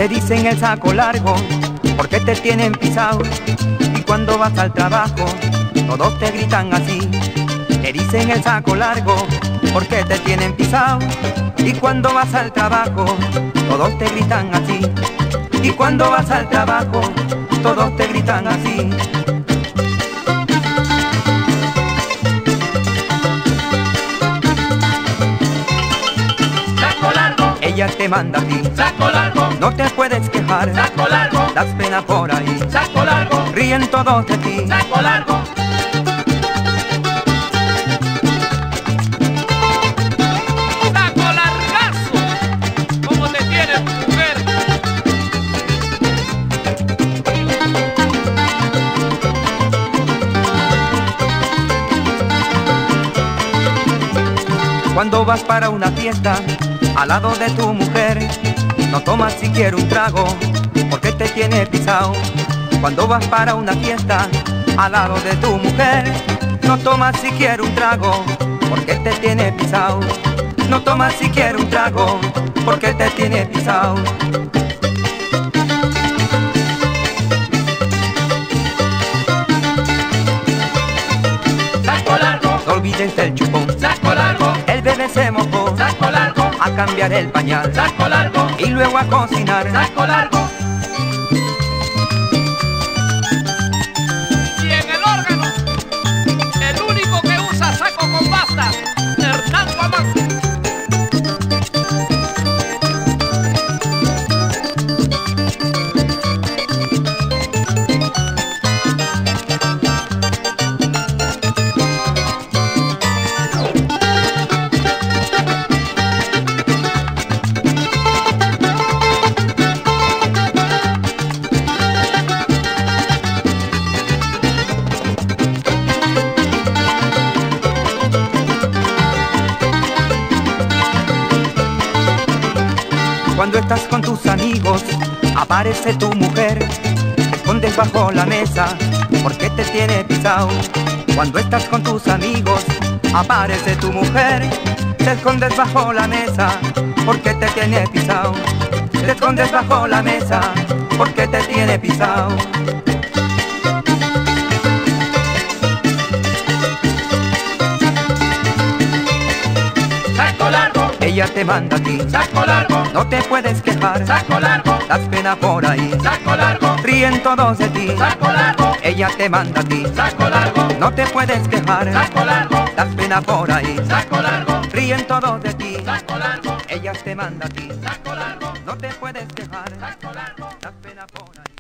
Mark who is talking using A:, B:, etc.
A: Te dicen el saco largo porque te tienen pisado, y cuando vas al trabajo todos te gritan así. Te dicen el saco largo porque te tienen pisado, y cuando vas al trabajo todos te gritan así. Y cuando vas al trabajo todos te gritan así.
B: Saco largo,
A: ella te manda a ti.
B: saco largo,
A: No te puedes quejar,
B: saco largo,
A: das pena por ahí.
B: saco largo,
A: Ríen todos de ti.
B: saco largo. Saco largazo, ¿cómo te tiene mujer?
A: Cuando vas para una fiesta al lado de tu mujer, no tomas siquiera un trago porque te tiene pisado. Cuando vas para una fiesta al lado de tu mujer, no tomas siquiera un trago porque te tiene pisado. No tomas siquiera un trago porque te tiene pisado.
B: Saco largo,
A: No olvides del chupón,
B: saco largo,
A: el bebé se mojó
B: saco largo,
A: a cambiar el pañal
B: saco largo,
A: y luego a cocinar.
B: saco largo. Y en el órgano, el único que usa saco con basta, Hernando Amán.
A: Cuando estás con tus amigos, aparece tu mujer, te escondes bajo la mesa porque te tiene pisado. Cuando estás con tus amigos, aparece tu mujer, te escondes bajo la mesa porque te tiene pisado. Te escondes bajo la mesa porque te tiene pisado.
B: Saco largo,
A: Ella te manda a ti,
B: saco largo,
A: no te puedes quejar,
B: saco largo,
A: das pena por ahí.
B: saco largo,
A: Ríen todos de ti,
B: saco largo,
A: ella te manda a ti,
B: saco largo,
A: no te puedes quejar,
B: saco largo,
A: das pena por ahí.
B: saco largo,
A: Ríen todos de ti,
B: saco largo,
A: ella te manda a ti,
B: saco largo,
A: no te puedes quejar,
B: saco largo.
A: das pena por ahí.